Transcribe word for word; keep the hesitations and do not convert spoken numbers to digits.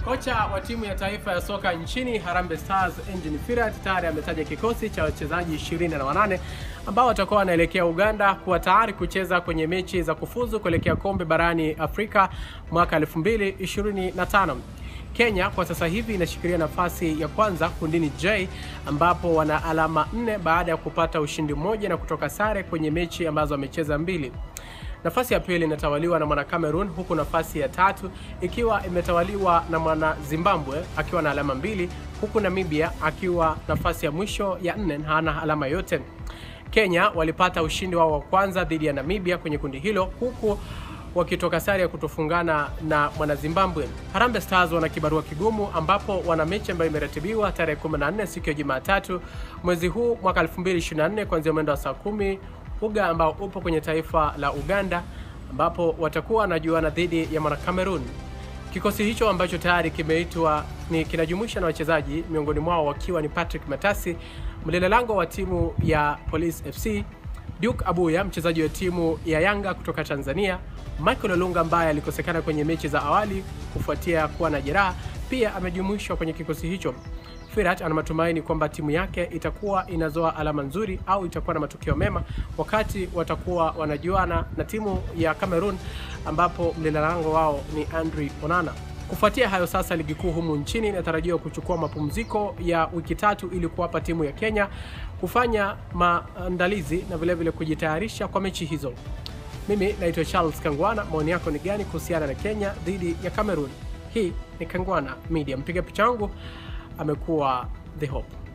Kocha wa timu ya taifa ya soka nchini Harambee Stars Engine Firat tayari ametaja kikosi cha wachezaji ishirini na wanane ambao watakuwa wanaelekea Uganda kuwa tayari kucheza kwenye mechi za kufuzu kuelekea kombe barani Afrika mwaka elfu mbili ishirini na tano. Kenya kwa sasa hivi inashikilia nafasi ya kwanza kundini J ambapo wana alama nne baada ya kupata ushindi mmoja na kutoka sare kwenye mechi ambazo wamecheza mbili. Nafasi ya pili inatawaliwa na mwana Cameroon, huku nafasi ya tatu ikiwa imetawaliwa na mwana Zimbabwe akiwa na alama mbili, huku Namibia akiwa nafasi ya mwisho ya nne na hana alama yote. Kenya walipata ushindi wao wa kwanza dhidi ya Namibia kwenye kundi hilo, huku wakitoka sare ya kutofungana na mwana Zimbabwe. Harambee Stars wana kibarua kigumu ambapo wana mechi ambayo imeratibiwa tarehe kumi na nne siku ya Jumatatu mwezi huu mwaka elfu mbili ishirini na nne kuanzia mwendo wa saa kumi uga ambao upo kwenye taifa la Uganda, ambapo watakuwa wanajuana dhidi ya mwana Cameroon. Kikosi hicho ambacho tayari kimeitwa ni kinajumuisha na wachezaji miongoni mwao wakiwa ni Patrick Matasi, mlinda lango wa timu ya Police F C, Duke Abuya mchezaji wa timu ya Yanga kutoka Tanzania, Michael Olunga ambaye alikosekana kwenye mechi za awali kufuatia kuwa na jeraha pia amejumuishwa kwenye kikosi hicho. Firat ana matumaini kwamba timu yake itakuwa inazoa alama nzuri au itakuwa na matokeo mema wakati watakuwa wanajuana na timu ya Cameroon ambapo mlinda lango wao ni Andre Onana. Kufuatia hayo sasa, ligi kuu humu nchini inatarajiwa kuchukua mapumziko ya wiki tatu ili kuwapa timu ya Kenya kufanya maandalizi na vile vile kujitayarisha kwa mechi hizo. Mimi naitwa Charles Kangwana. Maoni yako ni gani kuhusiana na Kenya dhidi ya Cameroon? Hii ni Kangwana Media. Mpiga picha wangu amekuwa The Hope.